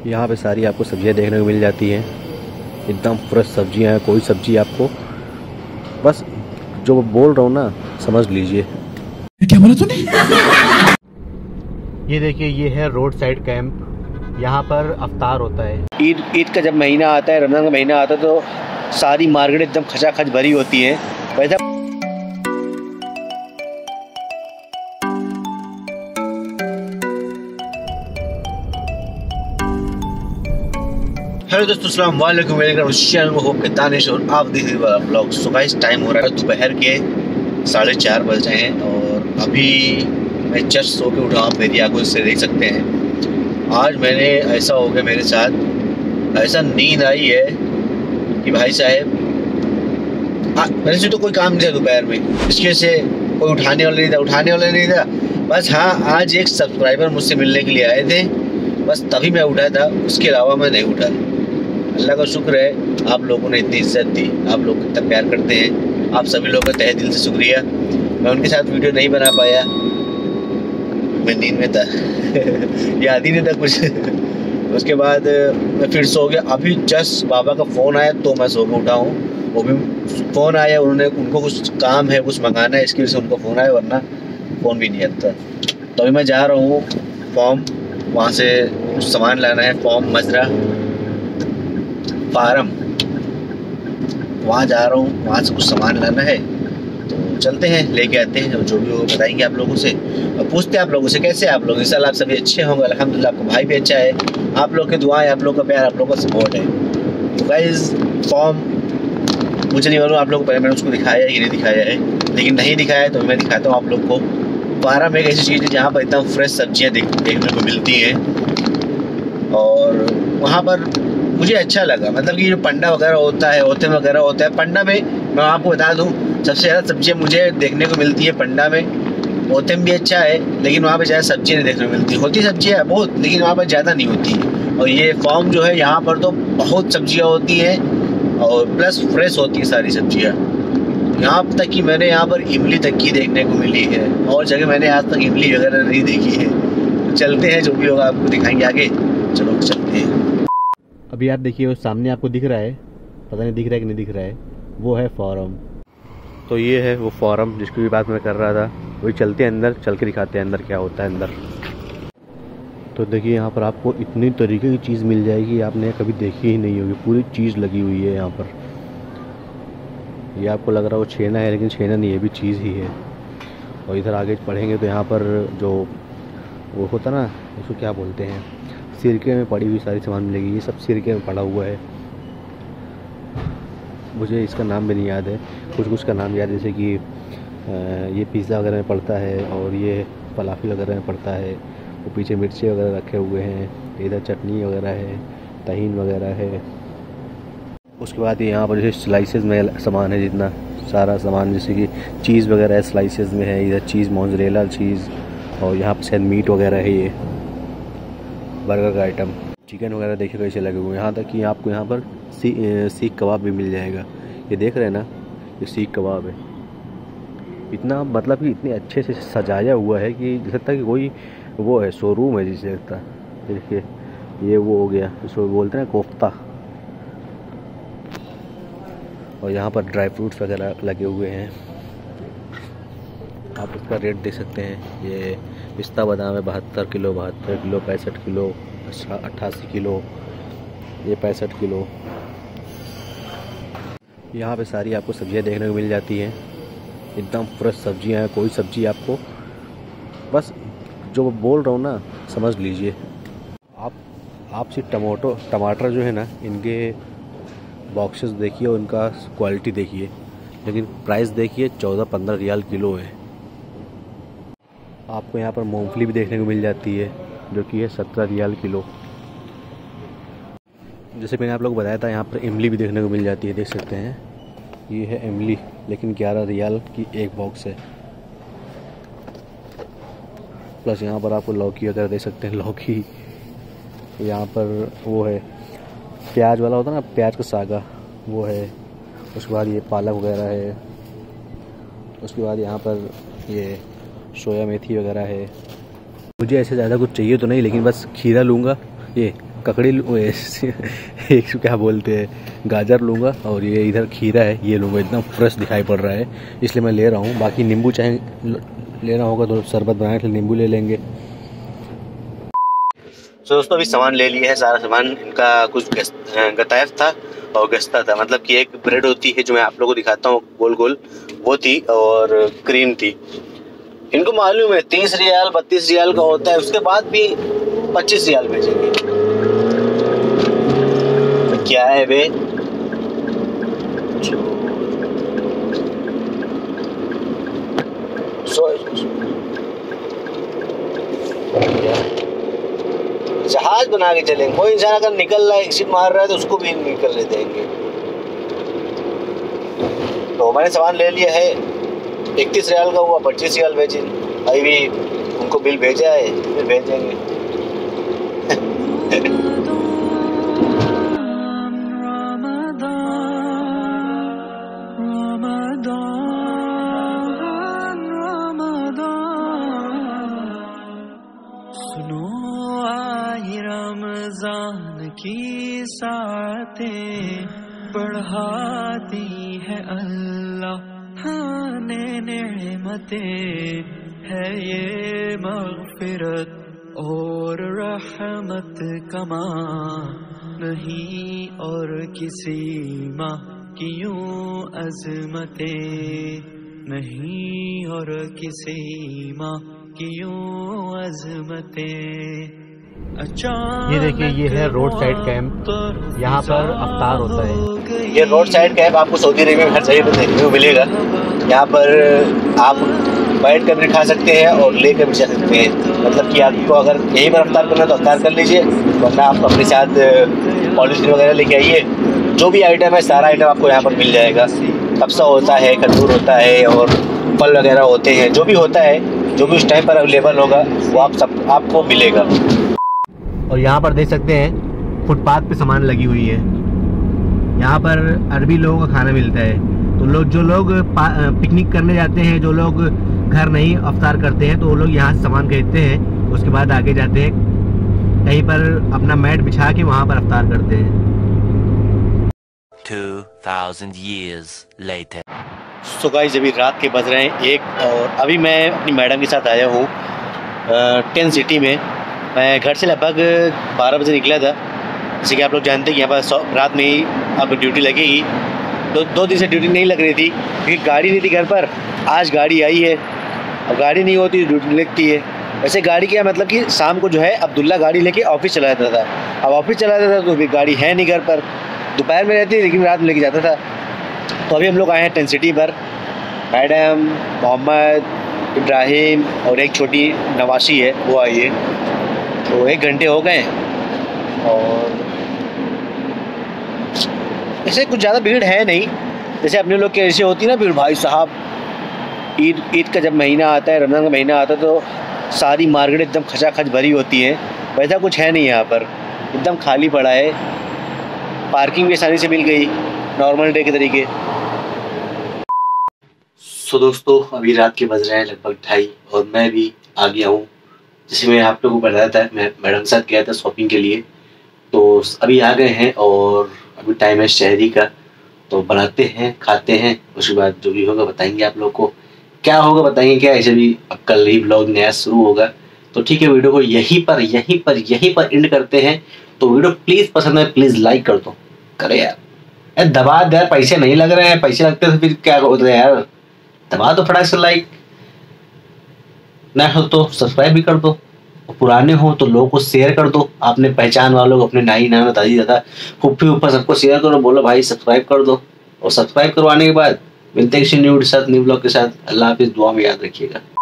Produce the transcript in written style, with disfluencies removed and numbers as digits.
यहाँ पे सारी आपको सब्जियाँ देखने को मिल जाती हैं, एकदम फ्रेश सब्जियाँ हैं। कोई सब्जी आपको बस जो बोल रहा हूँ ना समझ लीजिए। क्या बोला तूने? ये देखिए, ये है रोड साइड कैंप। यहाँ पर अफ्तार होता है। ईद का जब महीना आता है, रमज़ान का महीना आता है, तो सारी मार्केट एकदम खचाखच भरी होती है। वैसा हेलो दोस्तों, अस्सलाम वालेकुम। वेलकम चैनल में होप के दानिश और आप देख रहे हैं ब्लॉग। सो गाइस, टाइम हो रहा है दोपहर के 4:30 बज रहे हैं और अभी मैं जस्ट सो के उठा। आप मेरी आंखों से देख सकते हैं। आज मैंने ऐसा हो गया मेरे साथ, ऐसा नींद आई है कि भाई साहब मेरे से तो कोई काम नहीं था दोपहर में। इसकी वजह से कोई उठाने वाला नहीं था। बस हाँ, आज एक सब्सक्राइबर मुझसे मिलने के लिए आए थे, बस तभी मैं उठा था, उसके अलावा मैं नहीं उठा। अल्लाह का शुक्र है आप लोगों ने इतनी इज्जत दी, आप लोग इतना प्यार करते हैं। आप सभी लोगों का तहे दिल से शुक्रिया। मैं उनके साथ वीडियो नहीं बना पाया, मैं नींद में था याद ही नहीं था कुछ। उसके बाद मैं फिर सो गया। अभी जस्ट बाबा का फ़ोन आया तो मैं सो के उठा हूँ। वो भी फ़ोन आया, उनको कुछ काम है, कुछ मंगाना है, इसकी वजह से उनको फ़ोन आया, वरना फ़ोन भी नहीं आता। तो अभी मैं जा रहा हूँ फॉर्म, वहाँ से कुछ सामान लाना है। फॉर्म मजरा फार्म, वहाँ जा रहा हूँ, वहाँ से कुछ सामान लाना है। तो चलते हैं, लेके आते हैं, जो भी वो बताएंगे आप लोगों से। और पूछते हैं आप लोगों से कैसे आप लोग। इंशाल्लाह आप सभी अच्छे होंगे, अल्हम्दुलिल्लाह। आपका भाई भी अच्छा है, आप लोग की दुआएं, आप लोग का प्यार, आप लोग का सपोर्ट है। तो गाइस, फॉर्म मुझे नहीं मालूम आप लोग को पहले मैंने उसको दिखाया है कि नहीं दिखाया है, लेकिन नहीं दिखाया है तो मैं दिखाता हूँ आप लोग को। फार्म एक ऐसी चीज़ है जहाँ पर एकदम फ्रेश सब्जियाँ देखने को मिलती हैं और वहाँ पर मुझे अच्छा लगा। मतलब कि जो पंडा वगैरह होता है, ओथम वगैरह होता है, पंडा में मैं आपको बता दूं सबसे ज़्यादा सब्जियाँ मुझे देखने को मिलती है पंडा में। ओथम भी अच्छा है, लेकिन वहाँ पे ज़्यादा सब्जियाँ नहीं देखने को मिलती। होती सब्जियाँ बहुत, लेकिन वहाँ पर ज़्यादा नहीं होती। और ये फॉर्म जो है, यहाँ पर तो बहुत सब्जियाँ होती हैं और प्लस फ्रेश होती है सारी सब्जियाँ। यहाँ तक कि मैंने यहाँ पर इमली तक की देखने को मिली है, और जगह मैंने आज तक इमली वगैरह नहीं देखी है। तो चलते हैं, जो भी होगा आपको दिखाएंगे आगे। चलो चलते हैं। अभी आप देखिए, वो सामने आपको दिख रहा है, पता नहीं दिख रहा है कि नहीं दिख रहा है, वो है फॉर्म। तो ये है वो फॉर्म जिसकी भी बात मैं कर रहा था। वही चलते हैं अंदर, चल के दिखाते हैं अंदर क्या होता है अंदर। तो देखिए, यहाँ पर आपको इतनी तरीके की चीज़ मिल जाएगी, आपने कभी देखी ही नहीं होगी। पूरी चीज़ लगी हुई है यहाँ पर। ये आपको लग रहा है वो छेना है, लेकिन छेना नहीं है, भी चीज़ ही है। और इधर आगे पढ़ेंगे तो यहाँ पर जो वो होता ना, उसको क्या बोलते हैं, सिरके में पड़ी हुई सारी सामान मिलेगी। ये सब सिरके में पड़ा हुआ है। मुझे इसका नाम भी नहीं याद है, कुछ का नाम याद है, जैसे कि ये पिज़्ज़ा वगैरह में पड़ता है और ये फलाफिल वगैरह में पड़ता है। वो पीछे मिर्ची वगैरह रखे हुए हैं, इधर चटनी वगैरह है, तहीन वगैरह है। उसके बाद यहाँ पर जैसे स्लाइसेस में सामान है, जितना सारा सामान, जैसे कि चीज़ वगैरह स्लाइसेस में है। इधर चीज़, मोज़रेला चीज़, और यहाँ पर शायद मीट वगैरह है, ये बर्गर का आइटम, चिकन वगैरह देखिए कैसे लगे हुए हैं। यहाँ तक कि आपको यहाँ पर सीख कबाब भी मिल जाएगा। ये देख रहे हैं ना, ये सीख कबाब है। इतना मतलब कि इतने अच्छे से सजाया हुआ है कि जैसे लगता है कि कोई वो है, शोरूम है जिसे लगता है। देखिए, ये वो हो गया, इसको बोलते हैं कोफ्ता। और यहाँ पर ड्राई फ्रूट्स वगैरह लगे हुए हैं। आप इसका रेट देख सकते हैं। ये पिस्ता बादाम है 72 किलो, 65 किलो, 88 किलो, ये 65 किलो। यहाँ पे सारी आपको सब्जियाँ देखने को मिल जाती हैं, एकदम फ्रेश सब्जियाँ हैं। कोई सब्जी आपको बस जो बोल रहा हूँ ना समझ लीजिए। आप सिर्फ टमाटर जो है ना, इनके बॉक्सेस देखिए और इनका क्वालिटी देखिए, लेकिन प्राइस देखिए 14-15 रियाल किलो है। आपको यहाँ पर मूंगफली भी देखने को मिल जाती है, जो कि है 17 रियाल किलो। जैसे मैंने आप लोग को बताया था, यहाँ पर इमली भी देखने को मिल जाती है, देख सकते हैं। ये है इमली, लेकिन 11 रियाल की एक बॉक्स है। प्लस यहाँ पर आपको लौकी वगैरह देख सकते हैं। लौकी यहाँ पर वो है प्याज वाला होता है ना, प्याज का सागा, वो है। उसके बाद ये पालक वगैरह है। उसके बाद यहाँ पर ये सोया मेथी वगैरह है। मुझे ऐसे ज़्यादा कुछ चाहिए तो नहीं, लेकिन बस खीरा लूँगा, ये ककड़ी एक क्या बोलते हैं, गाजर लूँगा और ये इधर खीरा है ये लूँगा। इतना फ्रेश दिखाई पड़ रहा है इसलिए मैं ले रहा हूँ। बाकी नींबू चाहे लेना होगा तो शरबत बनाने के लिए नींबू ले लेंगे। तो दोस्तों अभी सामान ले लिया है, सारा सामान इनका कुछ गतायफ था और गस्ता था। मतलब कि एक ब्रेड होती है जो मैं आप लोगों को दिखाता हूँ गोल गोल, वो थी और क्रीम थी। इनको मालूम है 30 रियाल 32 रियाल का होता है, उसके बाद भी 25 रियाल भेजेंगे। क्या है बे, जहाज बना के चलेंगे। कोई इंसान अगर निकल रहा है, एग्जिट मार रहा है तो उसको भी निकलने देंगे। तो मैंने सामान ले लिया है, 31 रियाल का हुआ, 25 रियाल भेजे। अभी भी उनको बिल भेजा है, फिर भेजेंगे। रमजान की सातें बढ़ाती है अल्लाह ने नेमतें, है ये मग़फ़िरत और रहमत कमा नहीं और किसी माह की यूं अज़मतें नहीं और किसी माह की यूं अज़मतें। ये देखिए ये है रोड साइड कैंप, यहाँ पर अफ्तार होता है। ये रोड साइड कैंप आपको सऊदी अरेबिया में हर जगह पर देखने को मिलेगा। यहाँ पर आप बैठ कर भी खा सकते हैं और लेकर भी जा सकते हैं। मतलब कि आपको अगर यहीं पर अफ्तार करना है तो अफ्तार कर लीजिए, वरना आप अपने साथ पॉलिथीन वगैरह लेके आइए। जो भी आइटम है सारा आइटम आपको यहाँ पर मिल जाएगा। कब्सा होता है, खजूर होता है और फल वगैरह होते हैं। जो भी होता है, जो भी उस टाइम पर अवेलेबल होगा वो आपको मिलेगा। और यहाँ पर देख सकते हैं फुटपाथ पे सामान लगी हुई है। यहाँ पर अरबी लोगों का खाना मिलता है। तो जो लोग पिकनिक करने जाते हैं, जो लोग घर नहीं अफ्तार करते हैं, तो वो लोग यहाँ से सामान खरीदते हैं, उसके बाद आगे जाते हैं कहीं पर अपना मैट बिछा के वहाँ पर अफ्तार करते हैं। 2000 years later. सो गाइस अभी रात के बज रहे हैं 1 और अभी मैं अपनी मैडम के साथ आया हूँ टेन सिटी में। मैं घर से लगभग 12 बजे निकला था। जैसे कि आप लोग जानते हैं कि यहाँ पर रात में ही अब ड्यूटी लगेगी। 2 दिन से ड्यूटी नहीं लग रही थी क्योंकि गाड़ी नहीं थी घर पर। आज गाड़ी आई है, अब गाड़ी नहीं होती ड्यूटी लगती है। वैसे गाड़ी क्या मतलब कि शाम को जो है अब्दुल्ला गाड़ी लेके ऑफिस चला जाता था। अब ऑफिस चला जाता था तो अभी गाड़ी है नहीं घर पर, दोपहर में रहती लेकिन रात में लेके जाता था। तो अभी हम लोग आए हैं टेन सिटी पर। मैडम, मोहम्मद, इब्राहिम और एक छोटी नवाशी है वो आई है। तो 1 घंटे हो गए और ऐसे कुछ ज़्यादा भीड़ है नहीं। जैसे अपने लोग के ऐसे होती है ना भीड़, भाई साहब ईद का जब महीना आता है, रमज़ान का महीना आता है तो सारी मार्केट एकदम खचाखच भरी होती है। वैसा कुछ है नहीं यहाँ पर, एकदम खाली पड़ा है। पार्किंग भी आसानी से मिल गई नॉर्मल डे के तरीके। सो दोस्तों अभी रात के बज रहे हैं लगभग 2:30 और मैं भी आ गया हूँ। जैसे मैं आप लोगों को बताया था, मैं मैडम के साथ गया था शॉपिंग के लिए। तो अभी आ गए हैं और अभी टाइम है शहरी का। तो बनाते हैं, खाते हैं, उसके बाद जो भी होगा बताएंगे आप लोग को। क्या होगा बताएंगे क्या, ऐसे भी अब कल ही ब्लॉग नया शुरू होगा। तो ठीक है, वीडियो को यहीं पर एंड करते हैं। तो वीडियो प्लीज़ पसंद है प्लीज़ लाइक कर दो। करे यार दबा दे यार, पैसे नहीं लग रहे हैं, पैसे लगते तो फिर क्या होता है यार। दबा दो फटाक से लाइक, ना हो तो सब्सक्राइब भी कर दो, और पुराने हो तो लोगों को शेयर कर दो। आपने पहचान वालों को, अपने नाई नाना दादी दादा फुफ्फी ऊपर सबको शेयर करो, बोलो भाई सब्सक्राइब कर दो। और सब्सक्राइब करवाने के बाद मिलते हैं किसी न्यू ब्लॉग के साथ। अल्लाह हाफिज़, दुआ में याद रखिएगा।